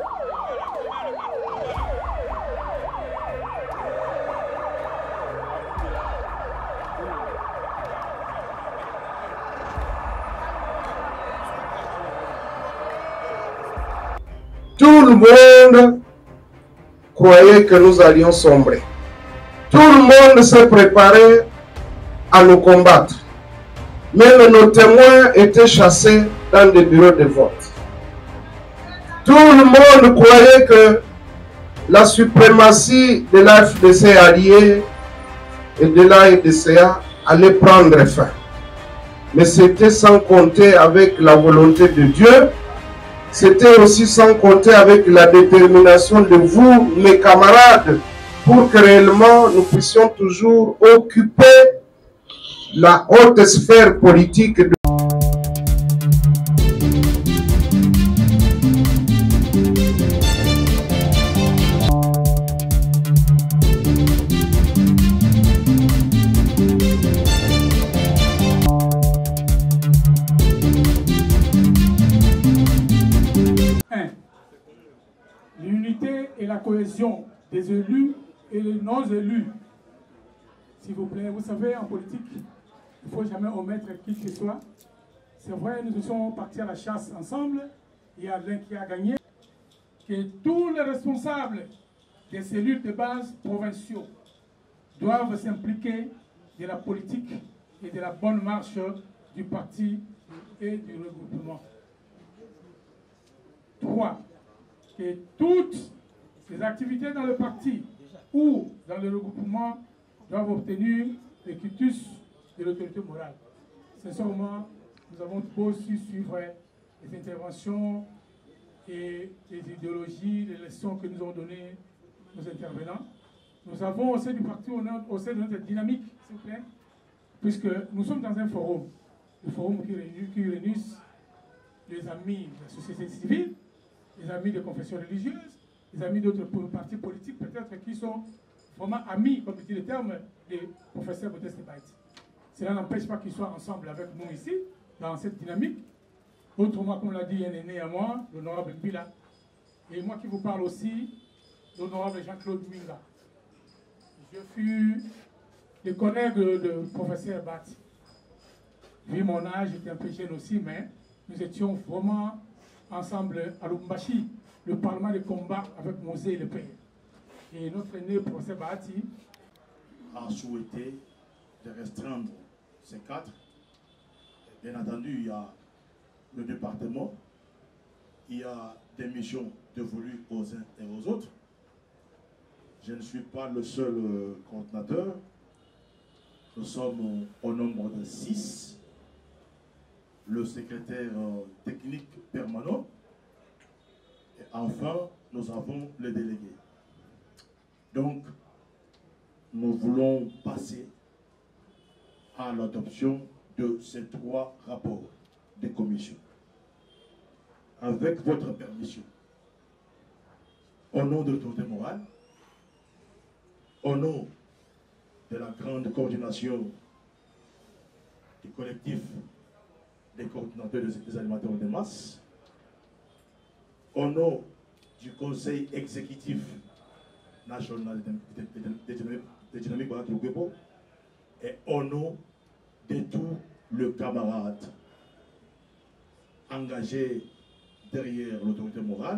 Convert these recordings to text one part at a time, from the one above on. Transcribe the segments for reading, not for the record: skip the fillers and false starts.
Tout le monde croyait que nous allions sombrer. Tout le monde s'est préparé à nous combattre. Mais nos témoins étaient chassés dans des bureaux de vote. Tout le monde croyait que la suprématie de l'AFDC alliée et de l'AEDCA allait prendre fin. Mais c'était sans compter avec la volonté de Dieu. C'était aussi sans compter avec la détermination de vous, mes camarades, pour que réellement nous puissions toujours occuper la haute sphère politique de l'unité et la cohésion des élus et des non-élus. S'il vous plaît, vous savez, en politique, il ne faut jamais omettre qui que ce soit. C'est vrai, nous sommes partis à la chasse ensemble. Il y a l'un qui a gagné. Que tous les responsables des cellules de base provinciaux doivent s'impliquer de la politique et de la bonne marche du parti et du regroupement. 3. Que toutes les activités dans le parti ou dans le regroupement doivent obtenir le quitus de l'autorité morale. Sincèrement, nous avons beau aussi suivre les interventions et les idéologies, les leçons que nous ont données nos intervenants. Nous avons au sein du parti, au sein de notre dynamique, s'il vous plaît, puisque nous sommes dans un forum, le forum qui réunit les amis de la société civile, les amis de confessions religieuses, les amis d'autres partis politiques, peut-être qui sont vraiment amis, comme dit le terme, des professeurs Modeste Baïti. Cela n'empêche pas qu'ils soient ensemble avec nous ici, dans cette dynamique. Autrement, comme l'a dit un aîné à moi, l'honorable Mbila, et moi qui vous parle aussi, l'honorable Jean-Claude Minga. Je fus le collègue de professeur Bati. Vu mon âge, j'étais un peu jeune aussi, mais nous étions vraiment ensemble à Lubumbashi, le parlement de combat avec Mosé et le Père. Et notre aîné, professeur Bati, a souhaité de restreindre ces cadres. Bien entendu, il y a le département, il y a des missions dévolues aux uns et aux autres. Je ne suis pas le seul coordinateur. Nous sommes au nombre de 6. Le secrétaire technique permanent. Et enfin, nous avons les délégués. Donc, nous voulons passer à l'adoption de ces 3 rapports des commissions. Avec votre permission, au nom de l'autorité morale, au nom de la grande coordination du collectif des coordinateurs des animateurs de masse, au nom du conseil exécutif national des dynamiques de Gwebo, et au nom de tous les camarades engagés derrière l'autorité morale,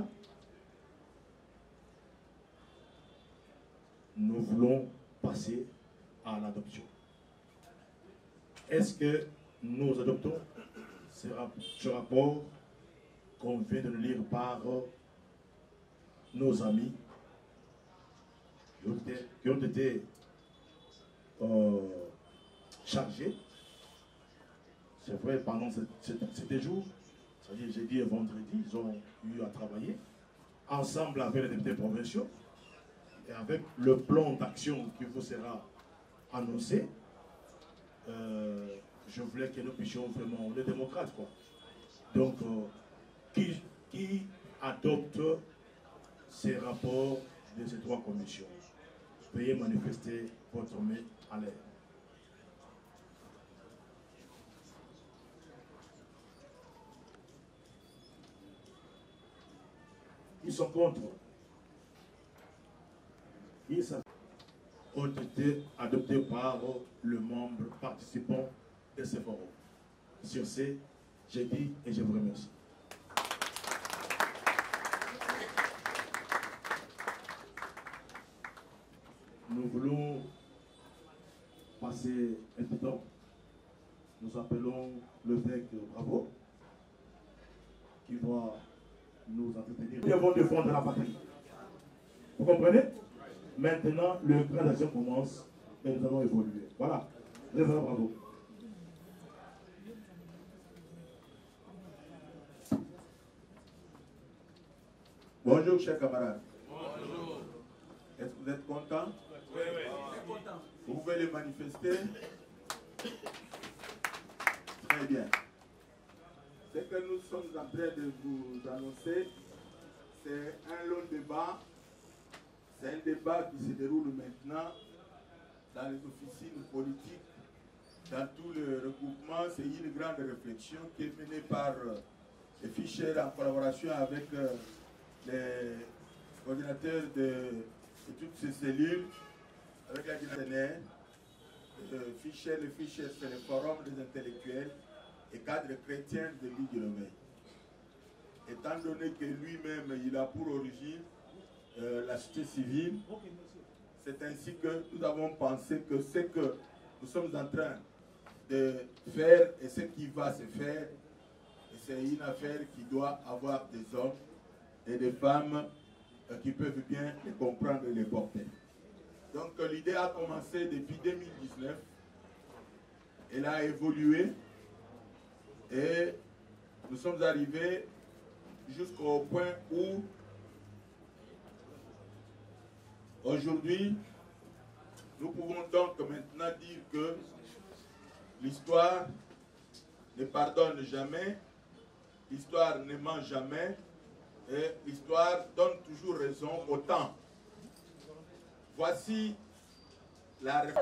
nous voulons passer à l'adoption. Est-ce que nous adoptons ce rapport qu'on vient de lire par nos amis qui ont été chargés? C'est vrai, pendant ces jours, c'est-à-dire jeudi et vendredi, ils ont eu à travailler ensemble avec les députés provinciaux et avec le plan d'action qui vous sera annoncé. Je voulais que nous puissions vraiment, les démocrates, quoi. Donc, qui adopte ces rapports de ces 3 commissions? Veuillez manifester votre main à l'air. qui sont contre, ont été adoptés par le membre participant de ce forum. Sur ce, j'ai dit et je vous remercie. Nous voulons passer un peu de temps. Nous appelons l'évêque Bravo, qui va nous entretenir. Nous devons défendre la patrie. Vous comprenez? Maintenant, le plan d'action commence et nous allons évoluer. Voilà. Révérend Bravo. Bonjour, chers camarades. Bonjour. Est-ce que vous êtes contents? Oui, oui. Vous pouvez les manifester? Très bien. Ce que nous sommes en train de vous annoncer, c'est un long débat. C'est un débat qui se déroule maintenant dans les officines politiques, dans tout le regroupement. C'est une grande réflexion qui est menée par les Fischer en collaboration avec les coordinateurs de toutes ces cellules, avec la direction le Fischer, c'est le forum des intellectuels et cadres chrétiens de l'île du Réveil. Étant donné que lui-même, il a pour origine la société civile, c'est ainsi que nous avons pensé que ce que nous sommes en train de faire et ce qui va se faire, c'est une affaire qui doit avoir des hommes et des femmes qui peuvent bien les comprendre et les porter. Donc l'idée a commencé depuis 2019, elle a évolué et nous sommes arrivés jusqu'au point où aujourd'hui nous pouvons donc maintenant dire que l'histoire ne pardonne jamais, l'histoire ne ment jamais et l'histoire donne toujours raison au temps. Voici la réponse.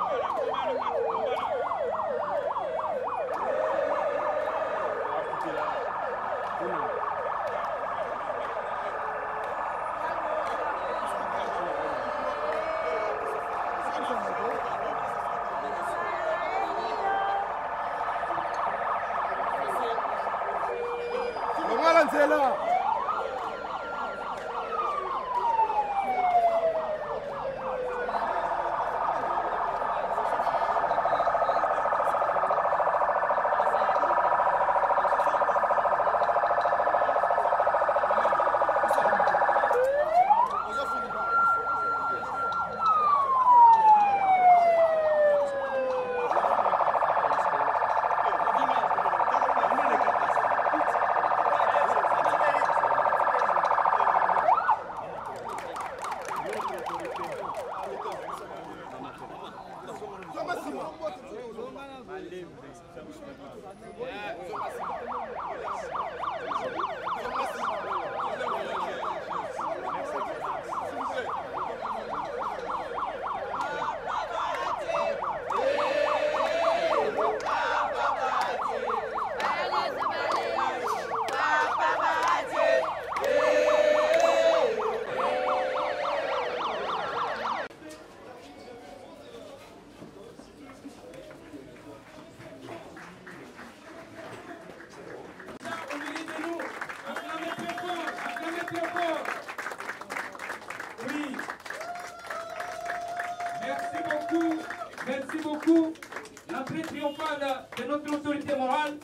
Merci beaucoup. L'entrée triomphale de notre autorité morale,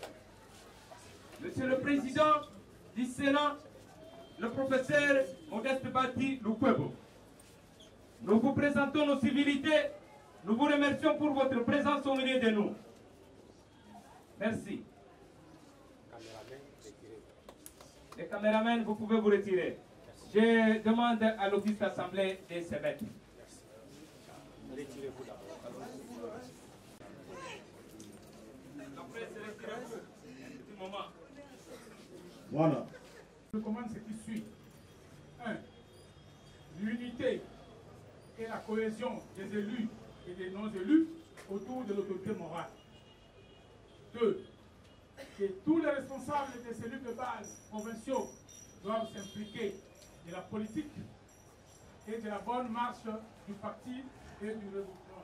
Monsieur le Président du Sénat, le professeur Modeste Bati Lukwebo. Nous vous présentons nos civilités. Nous vous remercions pour votre présence au milieu de nous. Merci. Les caméramens, vous pouvez vous retirer. Je demande à l'office d'assemblée de se mettre. Retirez-vous d'abord. Voilà. Je recommande ce qui suit. 1. L'unité et la cohésion des élus et des non-élus autour de l'autorité morale. 2. Que tous les responsables des cellules de base provinciaux doivent s'impliquer de la politique et de la bonne marche du parti et du regroupement.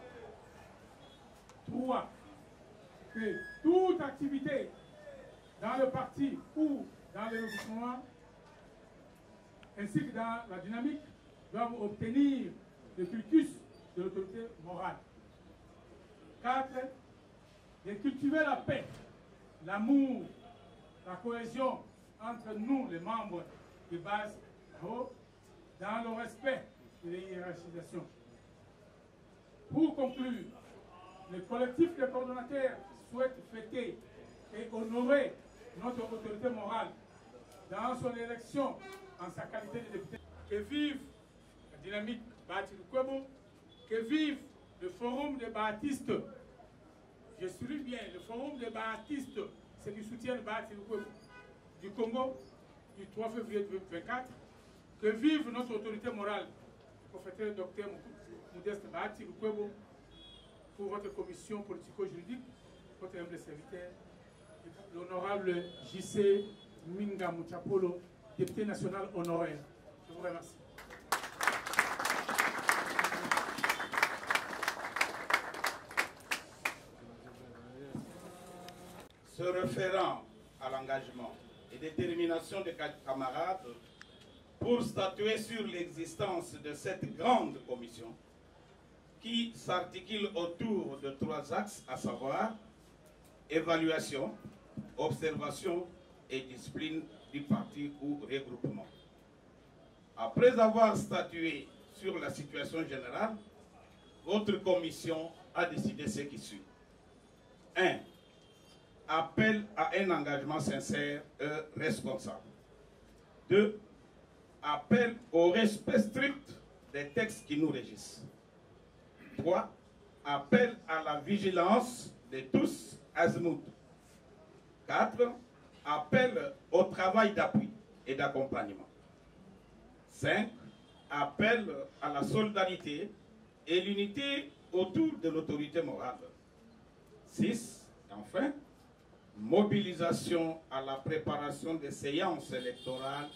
3. Que toute activité dans le parti ou dans le regroupement, ainsi que dans la dynamique, doivent obtenir le cultus de l'autorité morale. 4. De cultiver la paix, l'amour, la cohésion entre nous, les membres de base dans le respect de la hiérarchisation. Pour conclure, le collectif des coordonnateurs souhaite fêter et honorer notre autorité morale dans son élection en sa qualité de député. Que vive la dynamique Bahati Lukwebo, que vive le forum des Bahatistes. Je souligne bien, le forum des Bahatistes, ceux qui soutiennent Bahati Lukwebo du Congo, du 3 février 2024. Que vive notre autorité morale, le professeur Dr Modeste Bahati Lukwebo, pour votre commission politico-juridique, votre humble serviteur, l'honorable JC Minga Mouchapolo, député national honoraire. Je vous remercie. Se référant à l'engagement et détermination des camarades pour statuer sur l'existence de cette grande commission qui s'articule autour de 3 axes, à savoir évaluation, observation et discipline du parti ou regroupement. Après avoir statué sur la situation générale, votre commission a décidé ce qui suit. 1. Appel à un engagement sincère et responsable. 2. Appel au respect strict des textes qui nous régissent. 3. Appel à la vigilance de tous azimuts. 4. Appel au travail d'appui et d'accompagnement. 5. Appel à la solidarité et l'unité autour de l'autorité morale. 6. Enfin, mobilisation à la préparation des séances électorales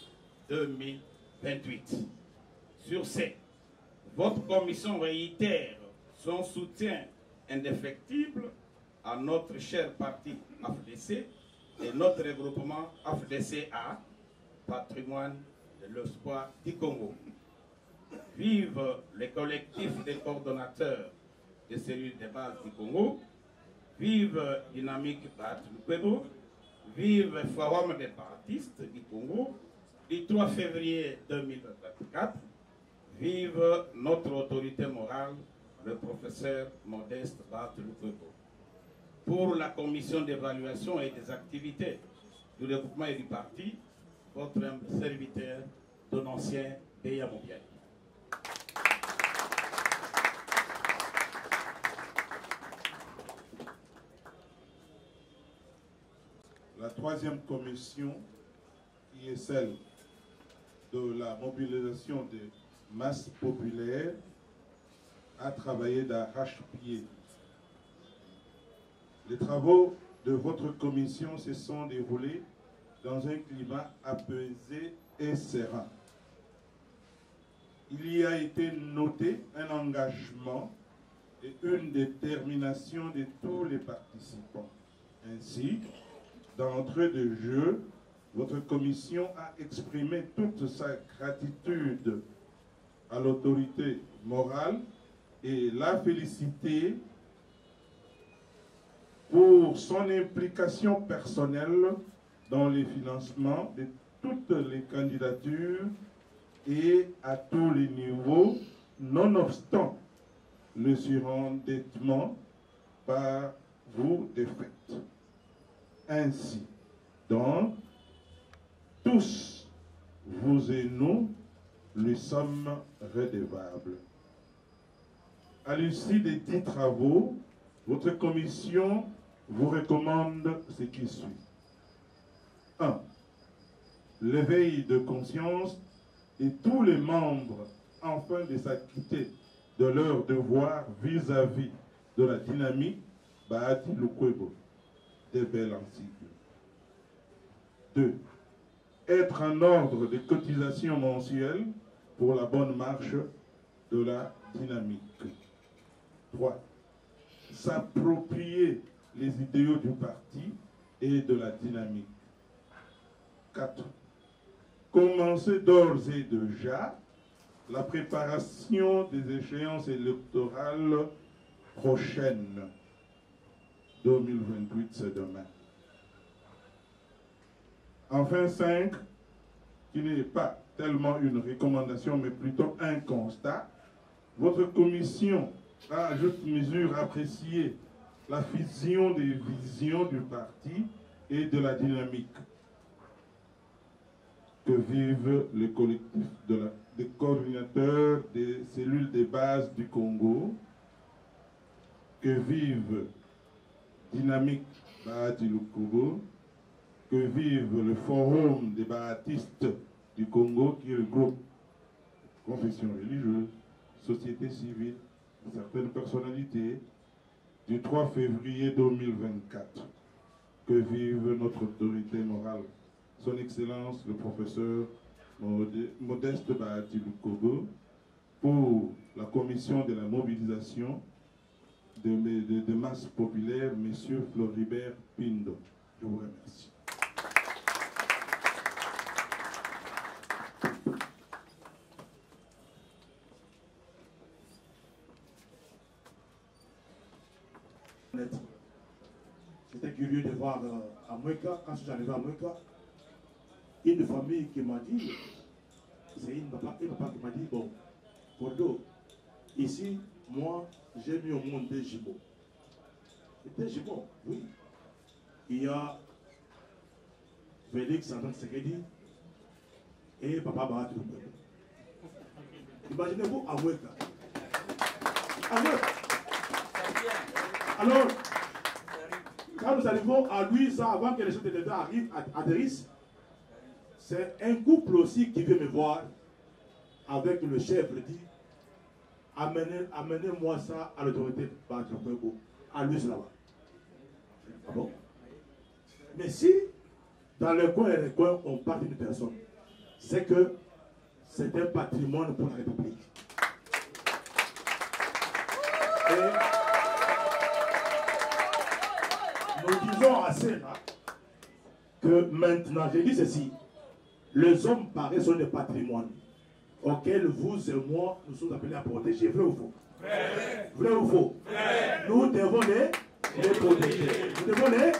2028. Sur ce, votre commission réitère son soutien indéfectible à notre cher parti AFDC et notre regroupement AFDCA, patrimoine de l'espoir du Congo. Vive les collectifs des coordonnateurs des cellules de base du Congo. Vive Dynamique Bahati Lukwebo. Vive le Forum des Bahatistes du Congo du 3 février 2024. Vive notre autorité morale, le professeur Modeste Bahati Lukwebo. Pour la commission d'évaluation et des activités du regroupement et du parti, votre humble serviteur, Donancien Beya Moubiaï. La 3e commission, qui est celle de la mobilisation des masses populaires, a travaillé d'arrache-pied. Les travaux de votre commission se sont déroulés dans un climat apaisé et serein. Il y a été noté un engagement et une détermination de tous les participants. Ainsi, d'entrée de jeu, votre commission a exprimé toute sa gratitude à l'autorité morale et l'a félicité pour son implication personnelle dans les financements de toutes les candidatures et à tous les niveaux, nonobstant le surendettement par vous de fait. Ainsi, donc, tous, vous et nous, lui sommes redevables. À l'issue des 10 travaux, votre commission vous recommande ce qui suit. 1. L'éveil de conscience de tous les membres afin de s'acquitter de leur devoir vis-à-vis de la dynamique Bahati Lukwebo, des belles encycles. 2. être en ordre de cotisation mensuelle pour la bonne marche de la dynamique. 3. S'approprier les idéaux du parti et de la dynamique. 4. Commencer d'ores et déjà la préparation des échéances électorales prochaines. 2028, c'est demain. Enfin, 5, qui n'est pas tellement une recommandation, mais plutôt un constat. Votre commission a à juste mesure apprécié la fusion des visions du parti et de la dynamique que vivent les collectifs des coordinateurs des cellules de base du Congo, que vivent Dynamique Bahati Lukubo, que vivent le Forum des Bahatistes du Congo qui regroupe confessions religieuses, société civile, certaines personnalités, du 3 février 2024, que vive notre autorité morale, son Excellence le professeur Modeste Bahati Lukubo, pour la commission de la mobilisation de masse populaire, M. Floribert Pindo. Je vous remercie. J'étais curieux de voir à Moueka, quand je suis arrivé à Moueka, une famille qui m'a dit, c'est une papa qui m'a dit, bon, Bordeaux, ici, moi, j'ai mis au monde des jumeaux. Des jumeaux, oui. Il y a Félix Antoine Sekedi et Papa Bahati Lukubo. Imaginez-vous à Moueka. Alors, quand nous arrivons à Louisa, avant que les gens de l'État arrivent à Deris, c'est un couple aussi qui vient me voir avec le chef, il dit, amenez-moi ça à l'autorité Bahati Lukubo, à Louisa là-bas. Ah bon? Mais si, dans le coin et les coins, on parle d'une personne, c'est que c'est un patrimoine pour la République. Et nous disons assez là que maintenant, j'ai dit ceci, les hommes paraissent des patrimoines auxquels vous et moi nous sommes appelés à protéger. Vrai ou faux? Vrai ou faux? Nous devons les protéger. Nous devons les...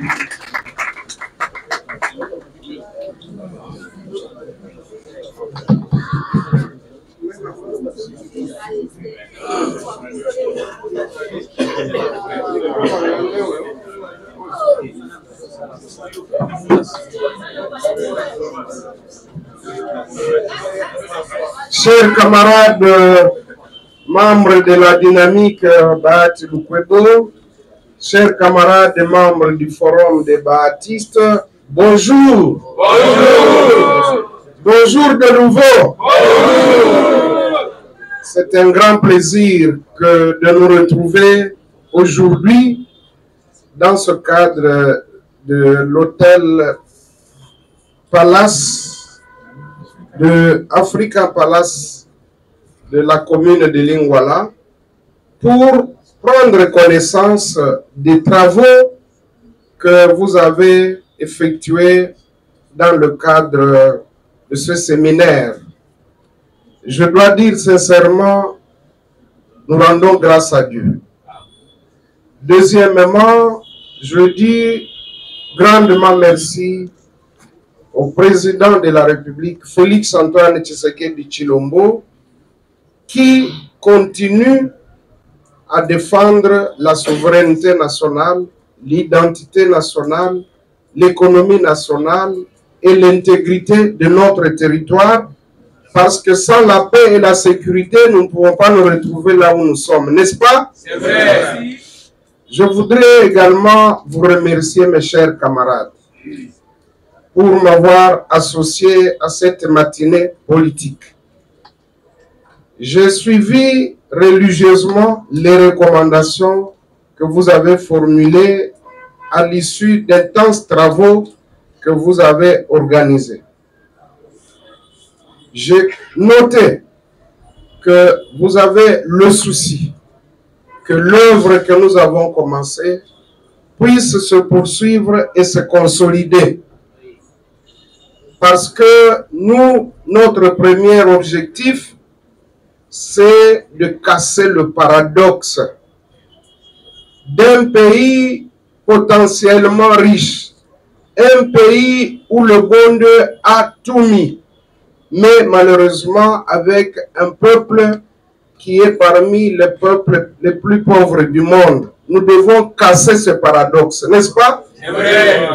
Chers camarades, membres de la dynamique Bahati Lukubo, chers camarades membres du Forum des Bahatistes, bonjour. Bonjour. Bonjour de nouveau. Bonjour. C'est un grand plaisir de nous retrouver aujourd'hui dans ce cadre de l'hôtel Palace de Africa Palace de la commune de Lingwala pour prendre connaissance des travaux que vous avez effectués dans le cadre de ce séminaire. Je dois dire sincèrement, nous rendons grâce à Dieu. Deuxièmement, je dis grandement merci au président de la République, Félix Antoine Tshisekedi Tshilombo, qui continue à défendre la souveraineté nationale, l'identité nationale, l'économie nationale et l'intégrité de notre territoire, parce que sans la paix et la sécurité, nous ne pouvons pas nous retrouver là où nous sommes, n'est-ce pas? C'est vrai. Je voudrais également vous remercier, mes chers camarades, pour m'avoir associé à cette matinée politique. J'ai suivi religieusement les recommandations que vous avez formulées à l'issue d'intenses travaux que vous avez organisés. j'ai noté que vous avez le souci que l'œuvre que nous avons commencée puisse se poursuivre et se consolider. Parce que nous, notre premier objectif, c'est de casser le paradoxe d'un pays potentiellement riche, un pays où le bon Dieu a tout mis, mais malheureusement avec un peuple qui est parmi les peuples les plus pauvres du monde. Nous devons casser ce paradoxe, n'est-ce pas? C'est vrai.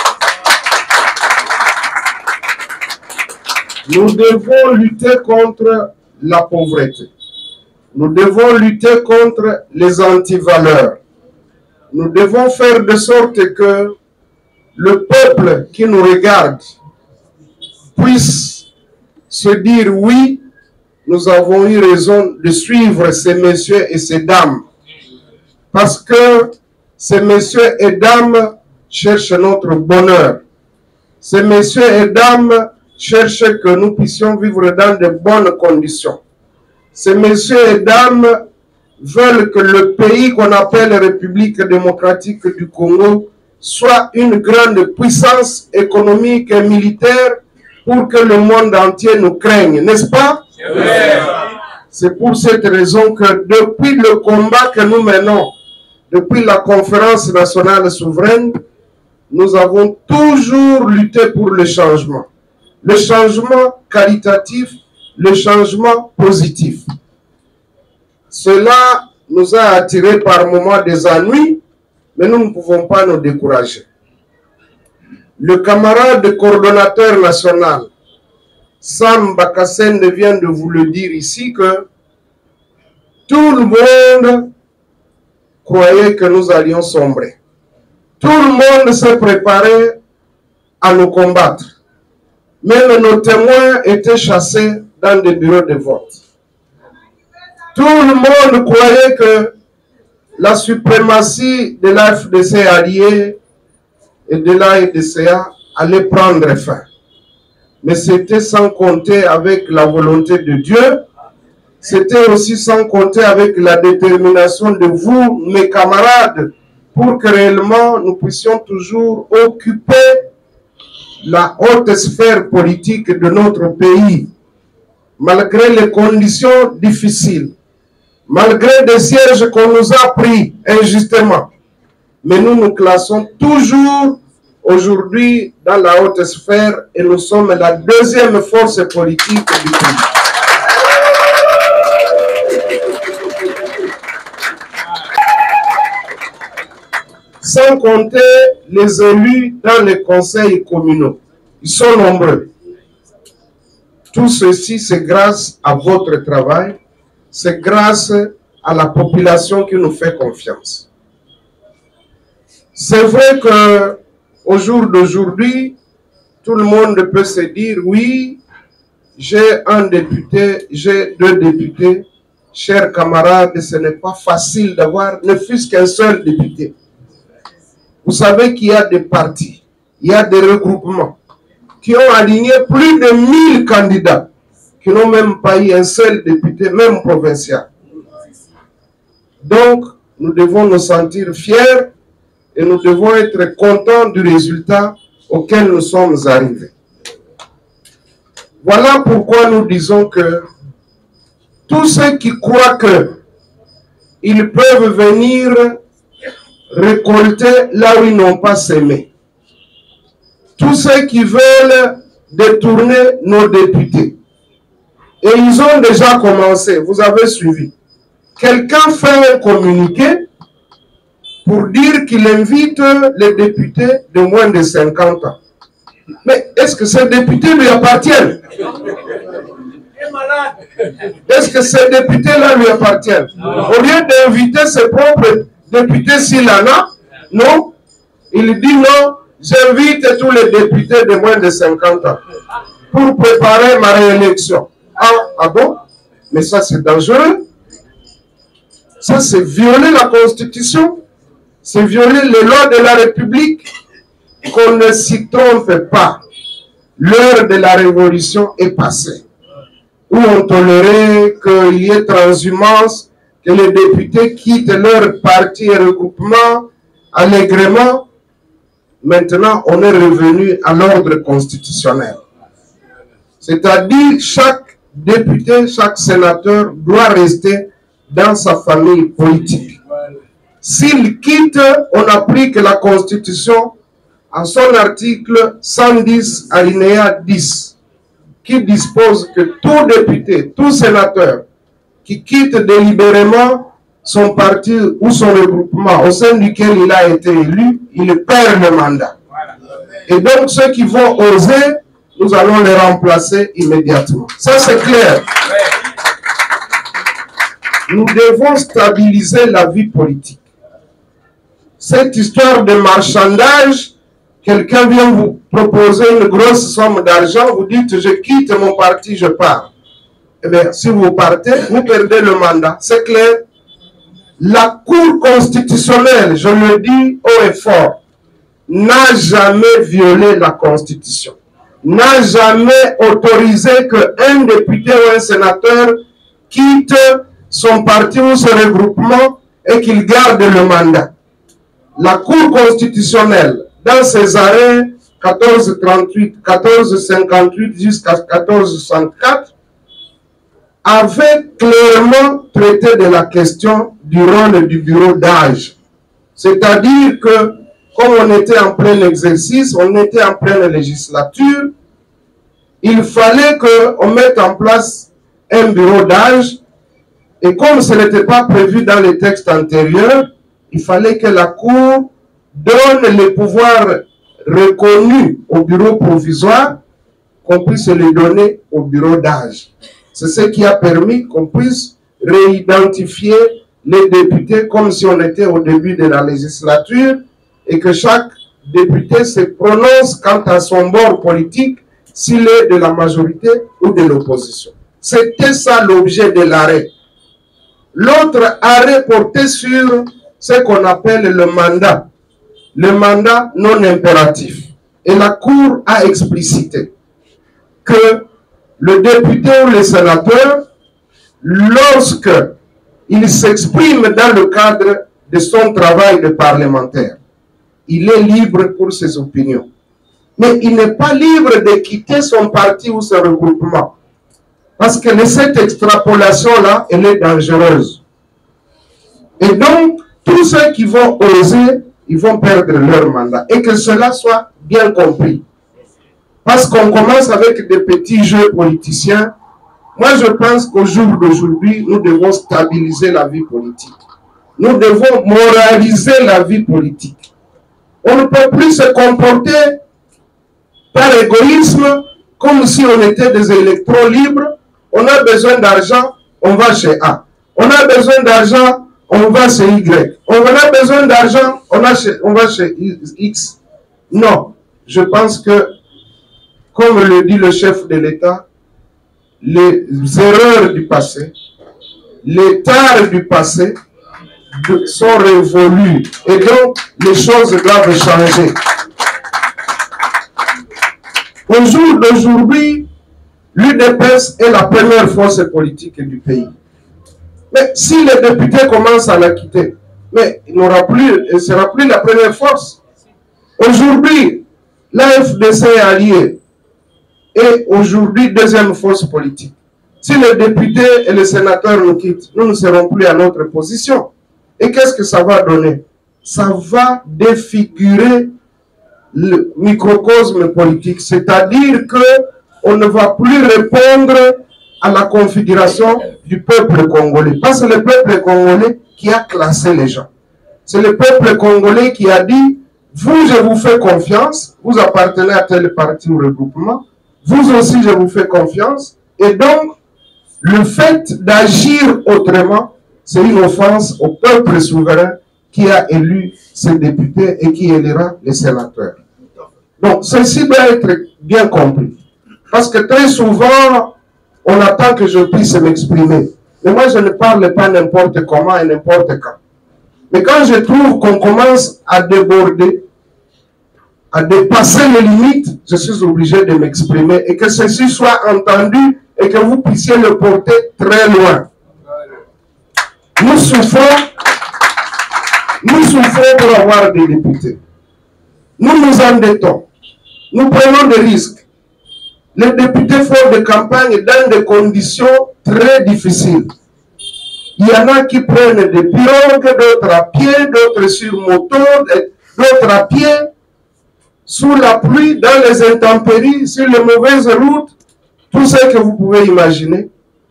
Nous devons lutter contre la pauvreté. Nous devons lutter contre les antivaleurs. Nous devons faire de sorte que le peuple qui nous regarde puisse se dire oui, nous avons eu raison de suivre ces messieurs et ces dames. Parce que ces messieurs et dames cherchent notre bonheur. Ces messieurs et dames cherchent que nous puissions vivre dans de bonnes conditions. Ces messieurs et dames veulent que le pays qu'on appelle République démocratique du Congo soit une grande puissance économique et militaire pour que le monde entier nous craigne, n'est-ce pas? C'est pour cette raison que depuis le combat que nous menons, depuis la conférence nationale souveraine, nous avons toujours lutté pour le changement qualitatif, le changement positif. Cela nous a attirés par moments des ennuis, mais nous ne pouvons pas nous décourager. Le camarade coordonnateur national, Sam Bakassende, vient de vous le dire ici que tout le monde croyait que nous allions sombrer. Tout le monde s'est préparé à nous combattre. Même nos témoins étaient chassés dans des bureaux de vote. Tout le monde croyait que la suprématie de l'AFDC alliée et de l'AEDCA allait prendre fin. Mais c'était sans compter avec la volonté de Dieu. C'était aussi sans compter avec la détermination de vous, mes camarades, pour que réellement nous puissions toujours occuper la haute sphère politique de notre pays, malgré les conditions difficiles, malgré des sièges qu'on nous a pris injustement. Mais nous nous classons toujours aujourd'hui dans la haute sphère et nous sommes la deuxième force politique du pays. Sans compter les élus dans les conseils communaux. Ils sont nombreux. Tout ceci, c'est grâce à votre travail, c'est grâce à la population qui nous fait confiance. C'est vrai qu'au jour d'aujourd'hui, tout le monde peut se dire, oui, j'ai un député, j'ai 2 députés. Chers camarades, ce n'est pas facile d'avoir ne fût-ce qu'un seul député. Vous savez qu'il y a des partis, il y a des regroupements qui ont aligné plus de 1000 candidats, qui n'ont même pas eu un seul député, même provincial. Donc, nous devons nous sentir fiers et nous devons être contents du résultat auquel nous sommes arrivés. Voilà pourquoi nous disons que tous ceux qui croient qu'ils peuvent venir récolter là où ils n'ont pas semé. Tous ceux qui veulent détourner nos députés. Et ils ont déjà commencé, vous avez suivi. Quelqu'un fait un communiqué pour dire qu'il invite les députés de moins de 50 ans. Mais est-ce que ces députés lui appartiennent? Est-ce que ces députés-là lui appartiennent? Au lieu d'inviter ses propres députés s'il en a, non, il dit non, j'invite tous les députés de moins de 50 ans pour préparer ma réélection. Ah bon? Mais ça c'est dangereux. Ça c'est violer la Constitution, c'est violer les lois de la République. Qu'on ne s'y trompe pas. L'heure de la révolution est passée. où on tolérait qu'il y ait transhumance, que les députés quittent leur parti et regroupement allègrement. Maintenant, on est revenu à l'ordre constitutionnel. C'est-à-dire, chaque député, chaque sénateur doit rester dans sa famille politique. S'il quitte, on applique la Constitution en son article 110, alinéa 10, qui dispose que tout député, tout sénateur qui quitte délibérément son parti ou son regroupement au sein duquel il a été élu, il perd le mandat. Et donc, ceux qui vont oser, nous allons les remplacer immédiatement. Ça, c'est clair. Nous devons stabiliser la vie politique. Cette histoire de marchandage, quelqu'un vient vous proposer une grosse somme d'argent, vous dites, je quitte mon parti, je pars. Eh bien, si vous partez, vous perdez le mandat. C'est clair. La Cour constitutionnelle, je le dis haut et fort, n'a jamais violé la Constitution, n'a jamais autorisé qu'un député ou un sénateur quitte son parti ou son regroupement et qu'il garde le mandat. La Cour constitutionnelle, dans ses arrêts 1438, 1458 jusqu'à 1464, avait clairement traité de la question du rôle du bureau d'âge. C'est-à-dire que, comme on était en plein exercice, on était en pleine législature, il fallait qu'on mette en place un bureau d'âge, et comme ce n'était pas prévu dans les textes antérieurs, il fallait que la Cour donne les pouvoirs reconnus au bureau provisoire, qu'on puisse les donner au bureau d'âge. C'est ce qui a permis qu'on puisse réidentifier les députés comme si on était au début de la législature et que chaque député se prononce quant à son bord politique, s'il est de la majorité ou de l'opposition. C'était ça l'objet de l'arrêt. L'autre arrêt portait sur ce qu'on appelle le mandat non impératif. Et la Cour a explicité que le député ou le sénateur, lorsque il s'exprime dans le cadre de son travail de parlementaire, il est libre pour ses opinions. Mais il n'est pas libre de quitter son parti ou son regroupement. Parce que cette extrapolation-là, elle est dangereuse. Et donc, tous ceux qui vont oser, ils vont perdre leur mandat. Et que cela soit bien compris. Parce qu'on commence avec des petits jeux politiciens. Moi, je pense qu'au jour d'aujourd'hui, nous devons stabiliser la vie politique. Nous devons moraliser la vie politique. On ne peut plus se comporter par égoïsme comme si on était des électrons libres. On a besoin d'argent, on va chez A. On a besoin d'argent, on va chez Y. On a besoin d'argent, on va chez X. Non, je pense que, comme le dit le chef de l'État, les erreurs du passé, les tares du passé sont révolues. Et donc, les choses doivent changer. Au jour d'aujourd'hui, l'UDPS est la première force politique du pays. Mais si les députés commencent à la quitter, mais il ne sera plus la première force. Aujourd'hui, l'AFDC est alliée. Et aujourd'hui, deuxième force politique. Si les députés et les sénateurs nous quittent, nous ne serons plus à notre position. Et qu'est-ce que ça va donner? Ça va défigurer le microcosme politique. C'est-à-dire qu'on ne va plus répondre à la configuration du peuple congolais. Parce que c'est le peuple congolais qui a classé les gens. C'est le peuple congolais qui a dit, vous, je vous fais confiance, vous appartenez à tel parti ou regroupement, vous aussi, je vous fais confiance. Et donc, le fait d'agir autrement, c'est une offense au peuple souverain qui a élu ses députés et qui élira les sénateurs. Donc, ceci doit être bien compris. Parce que très souvent, on attend que je puisse m'exprimer. Mais moi, je ne parle pas n'importe comment et n'importe quand. Mais quand je trouve qu'on commence à déborder, à dépasser les limites, je suis obligé de m'exprimer et que ceci soit entendu et que vous puissiez le porter très loin. Nous souffrons pour avoir des députés. Nous nous endettons. Nous prenons des risques. Les députés font des campagnes dans des conditions très difficiles. Il y en a qui prennent des pirogues, d'autres à pied, d'autres sur moto, d'autres à pied, sous la pluie, dans les intempéries, sur les mauvaises routes, tout ce que vous pouvez imaginer.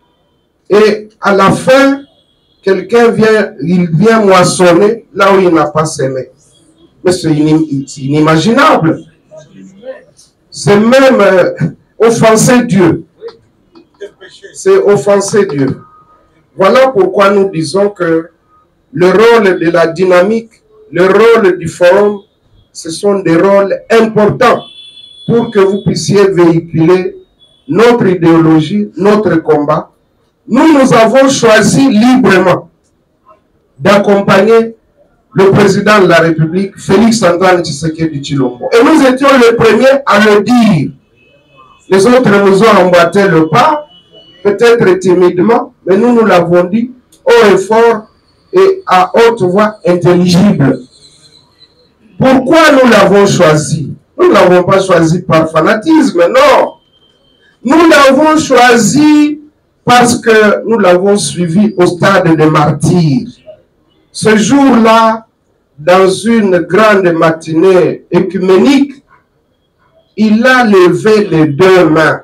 Et à la fin, quelqu'un vient moissonner là où il n'a pas semé. Mais c'est inimaginable. C'est même offenser Dieu. C'est offenser Dieu. Voilà pourquoi nous disons que le rôle de la dynamique, le rôle du forum, ce sont des rôles importants pour que vous puissiez véhiculer notre idéologie, notre combat. Nous avons choisi librement d'accompagner le président de la République, Félix-Antoine Tshisekedi Tshilombo. Et nous étions les premiers à le dire. Les autres nous ont emboîté le pas, peut-être timidement, mais nous l'avons dit haut et fort et à haute voix intelligible. Pourquoi nous l'avons choisi? Nous ne l'avons pas choisi par fanatisme, non. Nous l'avons choisi parce que nous l'avons suivi au stade des martyrs. Ce jour-là, dans une grande matinée œcuménique, il a levé les deux mains.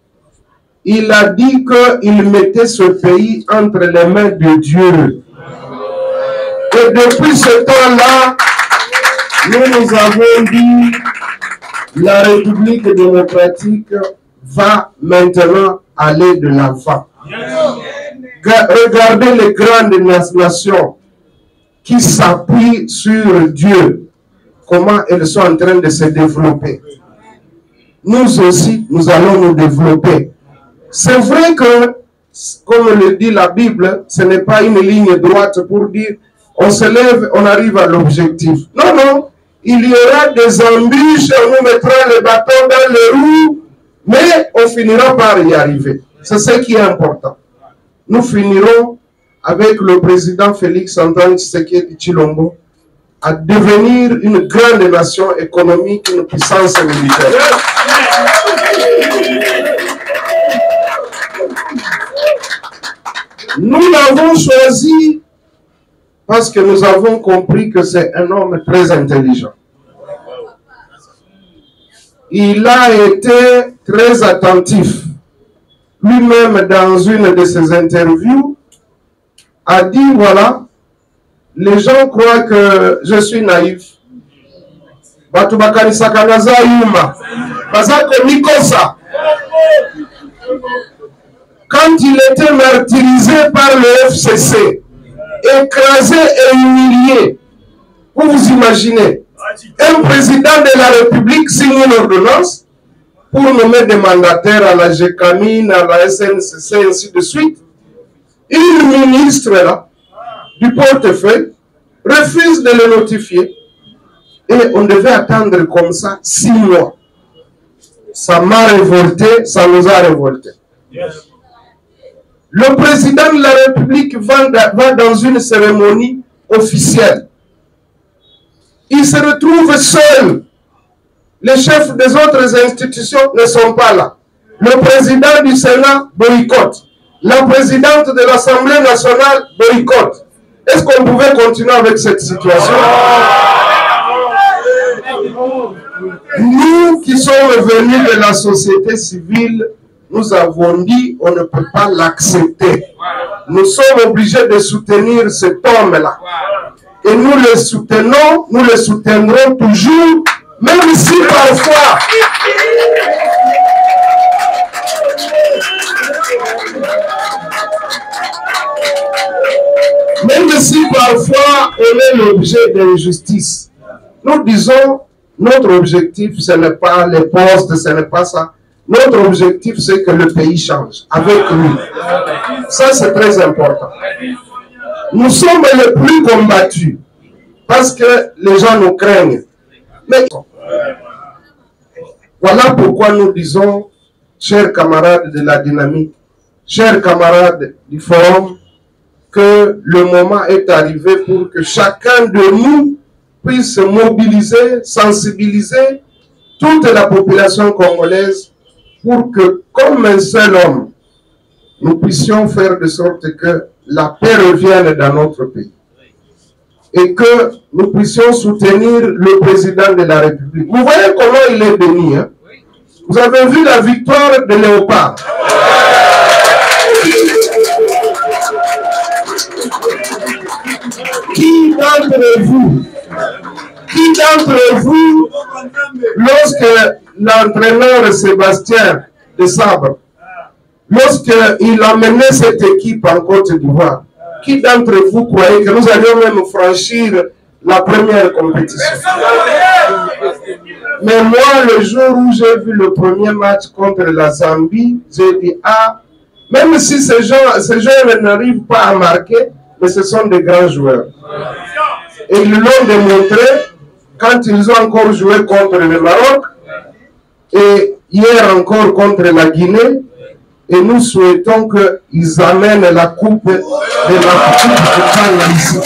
Il a dit qu'il mettait ce pays entre les mains de Dieu. Et depuis ce temps-là, nous avons dit, la République démocratique va maintenant aller de l'avant. Regardez les grandes nations qui s'appuient sur Dieu, comment elles sont en train de se développer. Nous aussi, nous allons nous développer. C'est vrai que, comme le dit la Bible, ce n'est pas une ligne droite pour dire on se lève, on arrive à l'objectif. Non, non, il y aura des embûches, on nous mettra les bâtons dans les roues, mais on finira par y arriver. C'est ce qui est important. Nous finirons avec le président Félix-Antoine Tshisekedi Tshilombo à devenir une grande nation économique, une puissance militaire. Nous l'avons choisi parce que nous avons compris que c'est un homme très intelligent. Il a été très attentif. Lui-même, dans une de ses interviews, a dit, voilà, les gens croient que je suis naïf. Quand il était martyrisé par le FCC, écrasé et humilié, vous vous imaginez, un président de la République signe une ordonnance pour nommer des mandataires à la GECAMINE, à la SNCC, ainsi de suite. Une ministre là, du portefeuille refuse de le notifier et on devait attendre comme ça 6 mois. Ça m'a révolté, ça nous a révolté. Le président de la République va dans une cérémonie officielle. Il se retrouve seul. Les chefs des autres institutions ne sont pas là. Le président du Sénat boycotte. La présidente de l'Assemblée nationale boycotte. Est-ce qu'on pouvait continuer avec cette situation? Nous qui sommes venus de la société civile, nous avons dit on ne peut pas l'accepter. Nous sommes obligés de soutenir cet homme-là. Et nous le soutenons, nous le soutiendrons toujours, même si parfois... Même si parfois on est l'objet d'injustice. Nous disons, notre objectif, ce n'est pas les postes, ce n'est pas ça. Notre objectif, c'est que le pays change avec lui. Ça, c'est très important. Nous sommes les plus combattus parce que les gens nous craignent. Mais voilà pourquoi nous disons chers camarades de la dynamique, chers camarades du forum, que le moment est arrivé pour que chacun de nous puisse se mobiliser, sensibiliser toute la population congolaise pour que, comme un seul homme, nous puissions faire de sorte que la paix revienne dans notre pays. Et que nous puissions soutenir le président de la République. Vous voyez comment il est béni, hein? Vous avez vu la victoire de Léopard. Qui d'entre vous, lorsque l'entraîneur Sébastien de Sabre, lorsqu'il emmenait cette équipe en Côte d'Ivoire, qui d'entre vous croyait que nous allions même franchir la première compétition? Mais moi, le jour où j'ai vu le premier match contre la Zambie, j'ai dit, ah, même si ces joueurs n'arrivent pas à marquer, mais ce sont des grands joueurs. Et ils l'ont démontré quand ils ont encore joué contre le Maroc, et hier encore contre la Guinée. Et nous souhaitons qu'ils amènent la coupe de l'Afrique ici.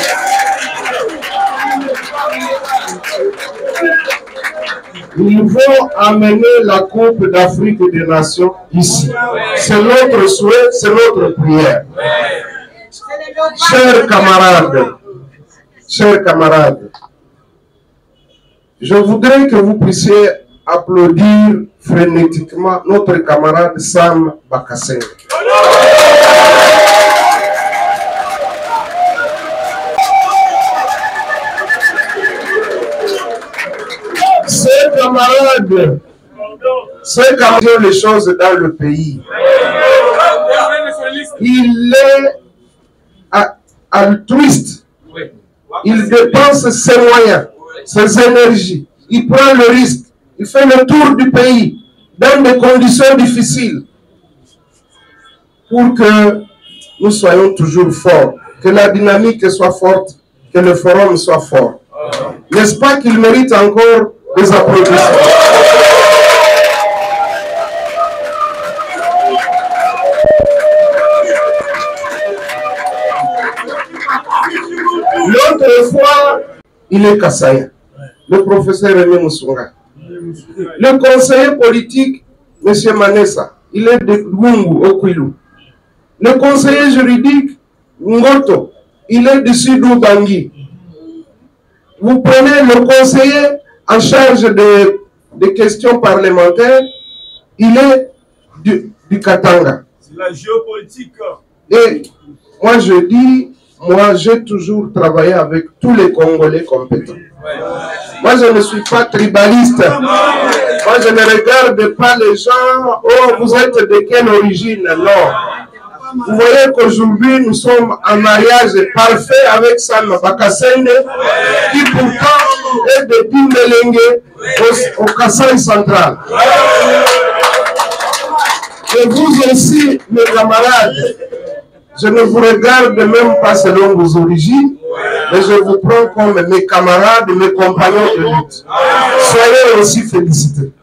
Ils vont amener la coupe d'Afrique des Nations ici. C'est notre souhait, c'est notre prière. Chers camarades, je voudrais que vous puissiez applaudir frénétiquement notre camarade Sam Bakassenge. Ces camarades font les choses dans le pays. Il est altruiste. Il dépense ses moyens, ses énergies. Il prend le risque. Il fait le tour du pays dans des conditions difficiles pour que nous soyons toujours forts, que la dynamique soit forte, que le forum soit fort. N'est-ce pas qu'il mérite encore des applaudissements? L'autre fois, il est Kassaïen, le professeur René Moussounga. Le conseiller politique, M. Manessa, il est de Gungu, au Kwilu. Le conseiller juridique, Ngoto, il est de Sudou Bangui. Vous prenez le conseiller en charge des questions parlementaires, il est du Katanga. C'est la géopolitique. Et moi je dis, moi j'ai toujours travaillé avec tous les Congolais compétents. Moi, je ne suis pas tribaliste. Moi, je ne regarde pas les gens. Oh, vous êtes de quelle origine? Non. Vous voyez qu'aujourd'hui, nous sommes en mariage parfait avec Sam Bakassenge, qui pourtant est de Bimelengue au Kassai central. Et vous aussi, mes camarades, je ne vous regarde même pas selon vos origines, mais je vous prends comme mes camarades, mes compagnons de lutte. Soyez aussi félicités.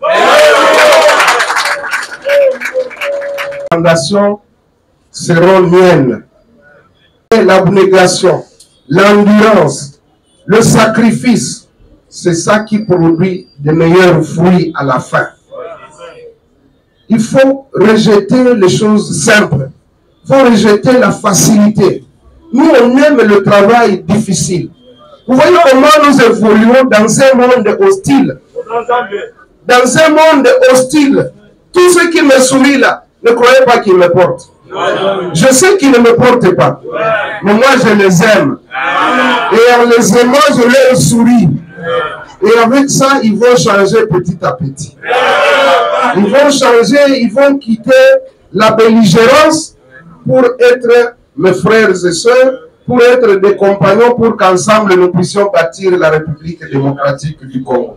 Les recommandations seront miennes. L'abnégation, l'endurance, le sacrifice, c'est ça qui produit de meilleurs fruits à la fin. Il faut rejeter les choses simples. Il faut rejeter la facilité. Nous, on aime le travail difficile. Vous voyez comment nous évoluons dans un monde hostile. Dans un monde hostile, tous ceux qui me sourient là, ne croyez pas qu'ils me portent. Je sais qu'ils ne me portent pas. Mais moi, je les aime. Et en les aimant, je leur souris. Et avec ça, ils vont changer petit à petit. Ils vont changer, ils vont quitter la belligérance pour être mes frères et sœurs, pour être des compagnons, pour qu'ensemble nous puissions bâtir la République démocratique du Congo.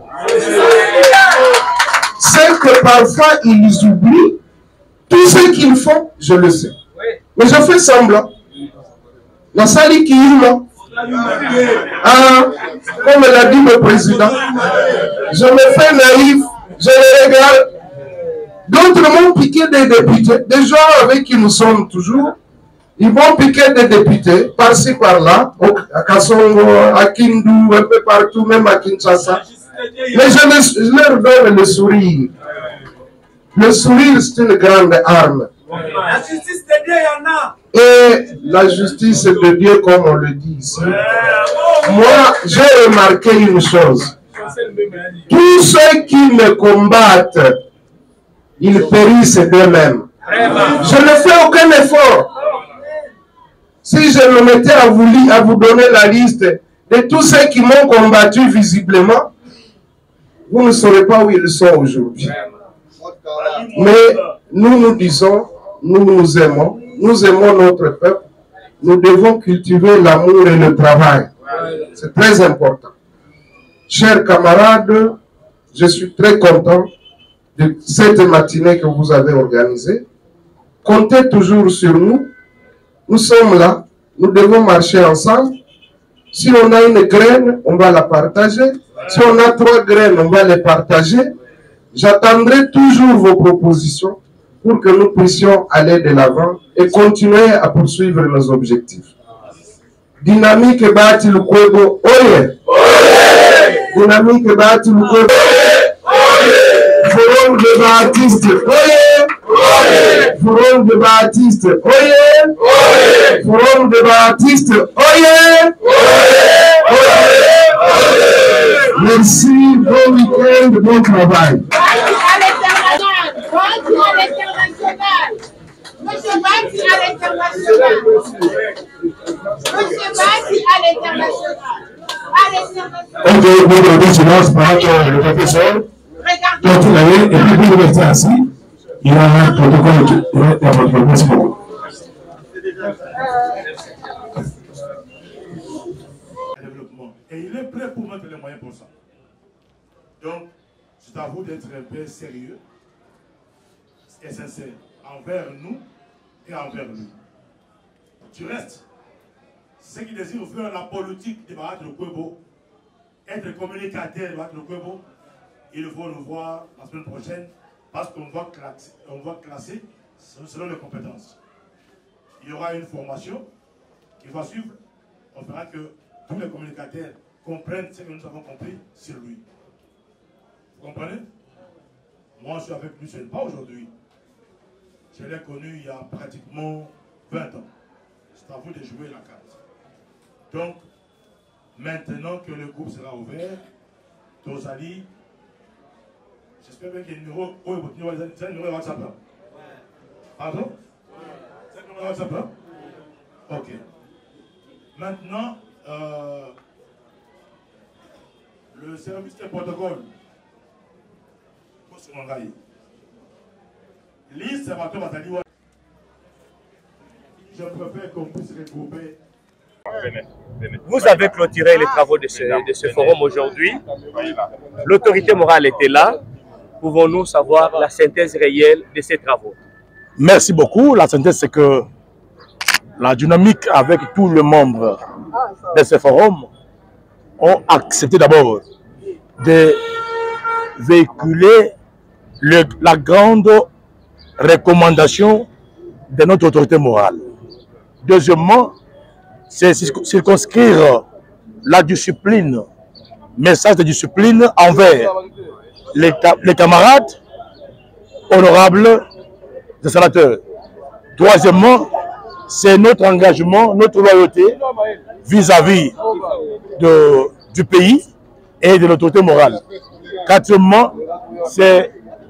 C'est que parfois ils oublient tout ce qu'ils font, je le sais. Mais je fais semblant. La salle qui hume. Ah, comme l'a dit le président, je me fais naïf, je les regarde. D'autres vont piquer des députés, des gens avec qui nous sommes toujours. Ils vont piquer des députés par-ci, par-là, à Kassongo, à Kindu, un peu partout, même à Kinshasa. Mais je leur donne le sourire. Le sourire, c'est une grande arme. La justice de Dieu, il y en a. Et la justice de Dieu, comme on le dit ici. Moi, j'ai remarqué une chose. Tous ceux qui me combattent, ils périssent d'eux-mêmes. Je ne fais aucun effort. Si je me mettais à vous donner la liste de tous ceux qui m'ont combattu visiblement, vous ne saurez pas où ils sont aujourd'hui. Mais nous nous disons, nous nous aimons notre peuple, nous devons cultiver l'amour et le travail. C'est très important. Chers camarades, je suis très content de cette matinée que vous avez organisée. Comptez toujours sur nous. Nous sommes là. Nous devons marcher ensemble. Si on a une graine, on va la partager. Si on a 3 graines, on va les partager. J'attendrai toujours vos propositions pour que nous puissions aller de l'avant et continuer à poursuivre nos objectifs. Dynamique Bahati Lukwebo, oye! Dynamique Bahati Lukwebo, Forum de Baptiste, oye! Forum de Baptiste, oye! Forum de Baptiste, oye! Merci, bon week-end, bon travail. Monsieur Bahati à l'international. Monsieur Bahati à l'international. Ok, vous avez silence par le professeur. Continuez, et puis vous restez assis. Il y a un protocole qui est à votre merci beaucoup. Et il est prêt pour mettre les moyens pour ça. Donc, c'est à vous d'être un peu sérieux et sincère envers nous et envers lui. Du reste, ceux qui désirent faire la politique de Bahati Lukwebo, être communicateur de Bahati Lukwebo, il faut nous voir la semaine prochaine parce qu'on va classer selon les compétences. Il y aura une formation qui va suivre. On fera que tous les communicateurs comprennent ce que nous avons compris sur lui. Vous comprenez? Moi, je suis avec lui, ce n'est pas aujourd'hui. Je l'ai connu il y a pratiquement 20 ans. C'est à vous de jouer la carte. Donc, maintenant que le groupe sera ouvert, Tozali, j'espère bien qu'il y a un numéro. Oh, c'est un numéro de WhatsApp là. Pardon? C'est un numéro de WhatsApp là? Ok. Maintenant, le service de protocole. Je préfère qu'on puisse regrouper. Vous avez clôturé les travaux de ce forum aujourd'hui. L'autorité morale était là. Pouvons-nous savoir la synthèse réelle de ces travaux? Merci beaucoup. La synthèse, c'est que la dynamique avec tous les membres de ce forum ont accepté d'abord de véhiculer la grande recommandation de notre autorité morale. Deuxièmement, c'est circonscrire la discipline, message de discipline envers les camarades honorables des sénateurs. Troisièmement, c'est notre engagement, notre loyauté vis-à-vis du pays et de l'autorité morale. Quatrièmement, c'est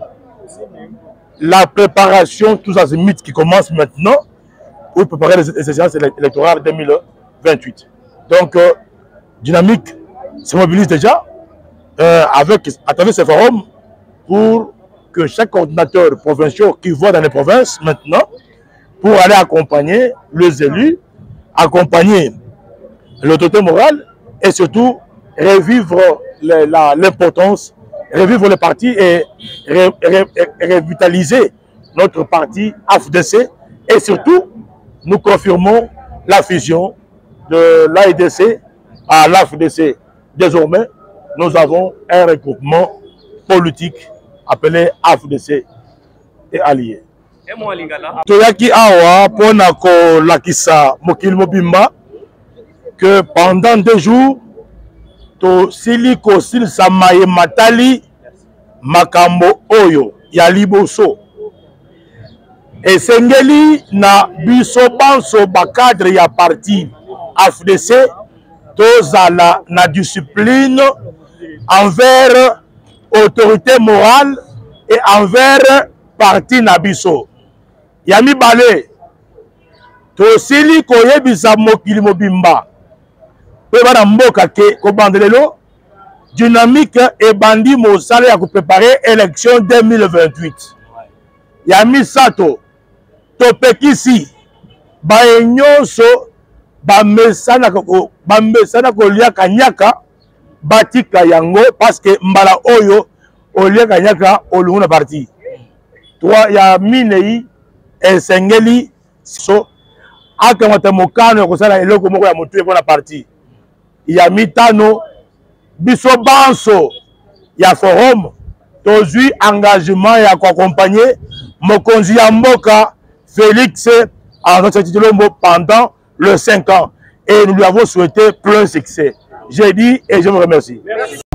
la préparation tous azimuts qui commence maintenant pour préparer les échéances électorales 2028. Donc, Dynamique se mobilise déjà à travers ce forum pour que chaque coordinateur provincial qui voit dans les provinces maintenant, pour aller accompagner les élus, accompagner l'autorité morale et surtout revivre l'importance, revivre le parti et revitaliser notre parti AFDC. Et surtout, nous confirmons la fusion de l'AIDC à l'AFDC. Désormais, nous avons un regroupement politique appelé AFDC. et alliés. Et moi, Lingala. Toyaki awa pona ko lakisa mokili mobimba que pendant 2 jours to sili ko sil samaye matali makambo oyo ya liboso esengeli na biso banso bakadre ya parti AFDC tozala na discipline envers autorité morale et envers parti na biso ya mibale tosili koyebisa mokili mobimba pe bana mboka ke kobandelelo dynamique ebandi mosala ya koprepare élection 2028 ya misato topekisi baye nyonso bamesana koliaka nyaka batika yango parce que mbala oyo oliaka nyaka olungu na parti ya minei esengeli so akamata mokano ya kosala eloko moko ya motu mpona parti ya mitano biso banso ya forum tozwi engagement ya koaccompagner mokonzi ya mboka Félix Antoine Tshilombo pendant le 5 ans et nous lui avons souhaité plein succès. J'ai dit et je vous remercie. Merci.